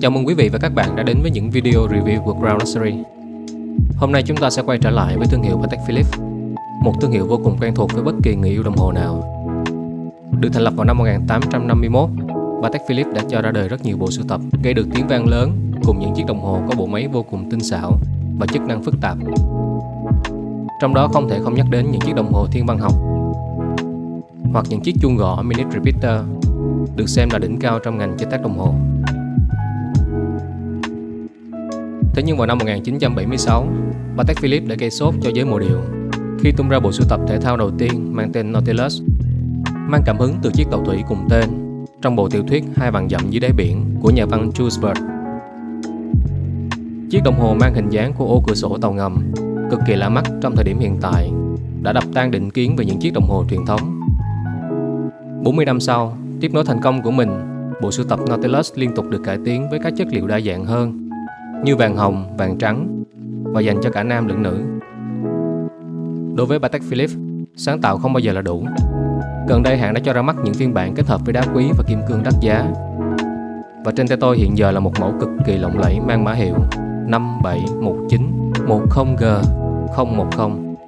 Chào mừng quý vị và các bạn đã đến với những video review của Crown Luxury. Hôm nay chúng ta sẽ quay trở lại với thương hiệu Patek Philippe, một thương hiệu vô cùng quen thuộc với bất kỳ người yêu đồng hồ nào. Được thành lập vào năm 1851, Patek Philippe đã cho ra đời rất nhiều bộ sưu tập gây được tiếng vang lớn cùng những chiếc đồng hồ có bộ máy vô cùng tinh xảo và chức năng phức tạp. Trong đó không thể không nhắc đến những chiếc đồng hồ thiên văn học hoặc những chiếc chuông gõ Minute Repeater được xem là đỉnh cao trong ngành chế tác đồng hồ. Thế nhưng vào năm 1976, Patek Philippe đã gây sốt cho giới mộ điệu khi tung ra bộ sưu tập thể thao đầu tiên mang tên Nautilus, mang cảm hứng từ chiếc tàu thủy cùng tên trong bộ tiểu thuyết Hai vạn dặm dưới đáy biển của nhà văn Jules Verne. Chiếc đồng hồ mang hình dáng của ô cửa sổ tàu ngầm, cực kỳ lạ mắt trong thời điểm hiện tại, đã đập tan định kiến về những chiếc đồng hồ truyền thống. 40 năm sau, tiếp nối thành công của mình, bộ sưu tập Nautilus liên tục được cải tiến với các chất liệu đa dạng hơn như vàng hồng, vàng trắng và dành cho cả nam lẫn nữ. Đối với Patek Philippe, sáng tạo không bao giờ là đủ. Gần đây hãng đã cho ra mắt những phiên bản kết hợp với đá quý và kim cương đắt giá. Và trên tay tôi hiện giờ là một mẫu cực kỳ lộng lẫy mang mã hiệu 571910G010.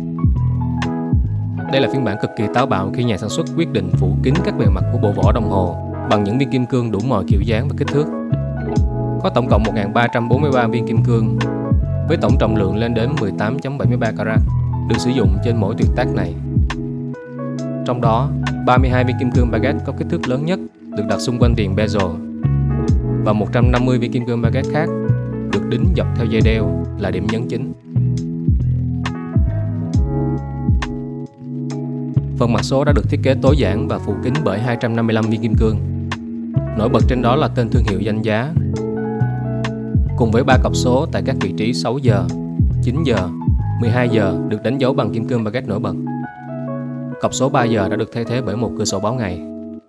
Đây là phiên bản cực kỳ táo bạo khi nhà sản xuất quyết định phủ kín các bề mặt của bộ vỏ đồng hồ bằng những viên kim cương đủ mọi kiểu dáng và kích thước. Có tổng cộng 1343 viên kim cương với tổng trọng lượng lên đến 18.73 carat được sử dụng trên mỗi tuyệt tác này. Trong đó, 32 viên kim cương baguette có kích thước lớn nhất được đặt xung quanh viền bezel và 150 viên kim cương baguette khác được đính dọc theo dây đeo là điểm nhấn chính. Phần mặt số đã được thiết kế tối giản và phủ kín bởi 255 viên kim cương. Nổi bật trên đó là tên thương hiệu danh giá, cùng với 3 cọc số tại các vị trí 6 giờ, 9 giờ, 12 giờ được đánh dấu bằng kim cương baguette nổi bật. Cọc số 3 giờ đã được thay thế bởi một cửa sổ báo ngày.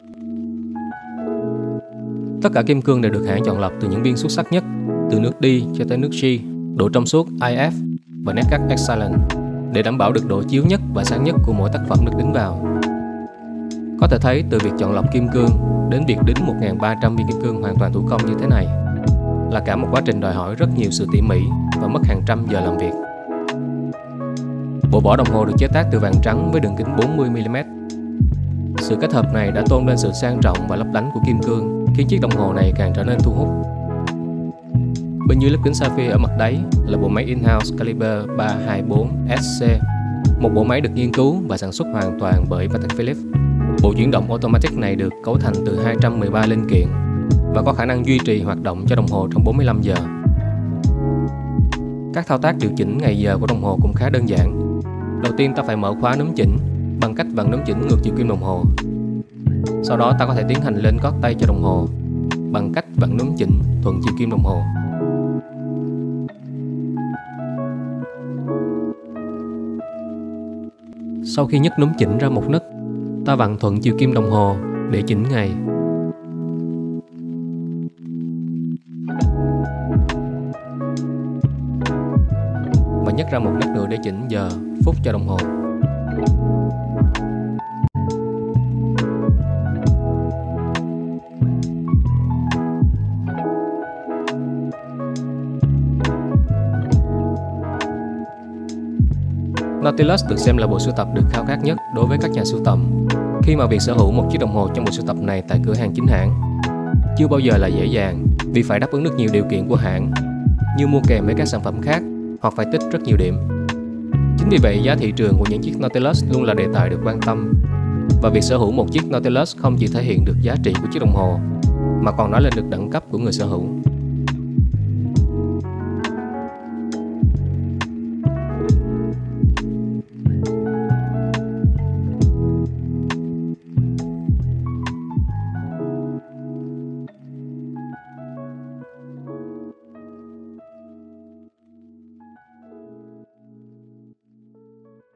Tất cả kim cương đều được hãng chọn lọc từ những viên xuất sắc nhất, từ nước D cho tới nước G, độ trong suốt IF và nét cắt Excellent, để đảm bảo được độ chiếu nhất và sáng nhất của mỗi tác phẩm được đính vào. Có thể thấy từ việc chọn lọc kim cương đến việc đính 1.300 viên kim cương hoàn toàn thủ công như thế này là cả một quá trình đòi hỏi rất nhiều sự tỉ mỉ và mất hàng trăm giờ làm việc. Bộ vỏ đồng hồ được chế tác từ vàng trắng với đường kính 40mm. Sự kết hợp này đã tôn lên sự sang trọng và lấp lánh của kim cương, khiến chiếc đồng hồ này càng trở nên thu hút. Bên dưới lớp kính sapphire ở mặt đáy là bộ máy in-house caliber 324SC, một bộ máy được nghiên cứu và sản xuất hoàn toàn bởi Patek Philippe. Bộ chuyển động automatic này được cấu thành từ 213 linh kiện và có khả năng duy trì hoạt động cho đồng hồ trong 45 giờ. Các thao tác điều chỉnh ngày giờ của đồng hồ cũng khá đơn giản. Đầu tiên ta phải mở khóa núm chỉnh bằng cách vặn núm chỉnh ngược chiều kim đồng hồ. Sau đó ta có thể tiến hành lên cót tay cho đồng hồ bằng cách vặn núm chỉnh thuận chiều kim đồng hồ. Sau khi nhấc núm chỉnh ra một nấc, ta vặn thuận chiều kim đồng hồ để chỉnh ngày. Và nhấc ra một nấc nữa để chỉnh giờ, phút cho đồng hồ. Nautilus được xem là bộ sưu tập được khao khát nhất đối với các nhà sưu tầm, khi mà việc sở hữu một chiếc đồng hồ trong bộ sưu tập này tại cửa hàng chính hãng chưa bao giờ là dễ dàng, vì phải đáp ứng được nhiều điều kiện của hãng như mua kèm với các sản phẩm khác hoặc phải tích rất nhiều điểm. Chính vì vậy, giá thị trường của những chiếc Nautilus luôn là đề tài được quan tâm, và việc sở hữu một chiếc Nautilus không chỉ thể hiện được giá trị của chiếc đồng hồ mà còn nói lên được đẳng cấp của người sở hữu.